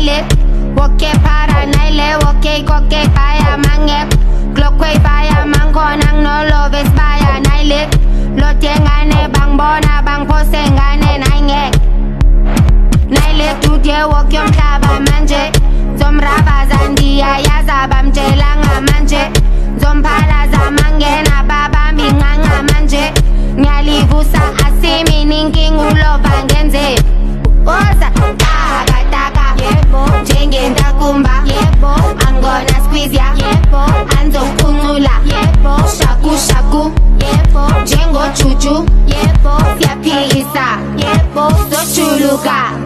naile. Woke para naile, woke koke baya mange. Glokwe baya mangonang no loves baya naile. Lotengane bang bona bang posengane nainge. Naile tudye woke mtaba manje. Zomraba zandia yazaba mjelanga manje. Zompala za mangena baba minganga manje. Nyalivusa asimi ninking ulova ngenze. Oza taka taka yebo njengenda kumba yebo I'm gonna squeeze ya yebo anzo kunula yebo shaku shaku yebo njengo chuchu yebo siyaphilisa yebo sochuluka.